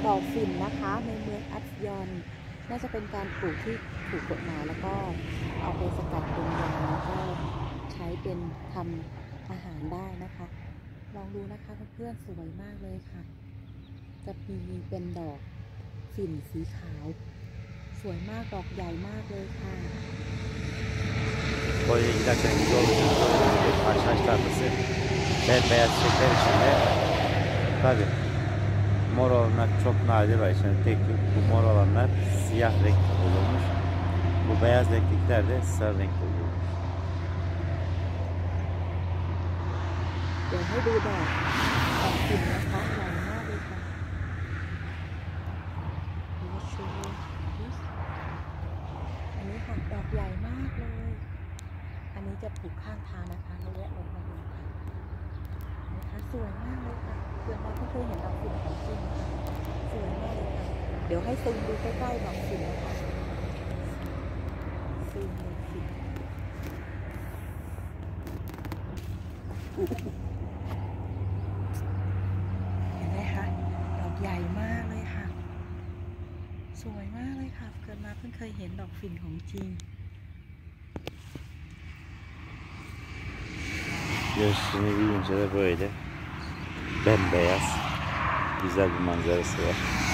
ดอกฝิ่นนะคะในเมืองอัสยอนน่าจะเป็นการปลูกที่ถูกกฎหมายแล้วก็เอาไปสกัดเป็นยาแล้วก็ใช้เป็นทำอาหารได้นะคะลองดูนะคะเพื่อนๆสวยมากเลยค่ะจะมีเป็นดอกฝิ่นสีขาวสวยมากดอกใหญ่มากเลยค่ะ Kore'ye giderken güzel olacak. Karşılaşlar mısın? Beyaz çiçekler içinde. Tabi mor olanlar çok nadir var. İçinde tek tük bu mor olanlar siyah renkli olurmuş. Bu beyaz renklikler de sarı renkli olurmuş. เดี๋ยวให้ดูดอกฝิ่นนะคะใหญ่มากเลยค่ะอันนี้ค่ะดอกใหญ่มากเลยอันนี้จะปลูกข้างทางนะคะเราแวะลงมาดูค่ะนะคะสวยมากเลยค่ะเพื่อนเราเคยเห็นดอกฝิ่นของจริงนะคะสวยมากเลยค่ะเดี๋ยวให้ซูมดูใกล้ๆดอกฝิ่นนะคะซูมดอกฝิ่นเห็นไหมคะดอกใหญ่มากเลยค่ะสวยมากเลยค่ะเกิดมาเพิ่งเคยเห็นดอกฝิ่นของจริง Göğsünü büyüyünce de böyle bembeyaz güzel bir manzarası var.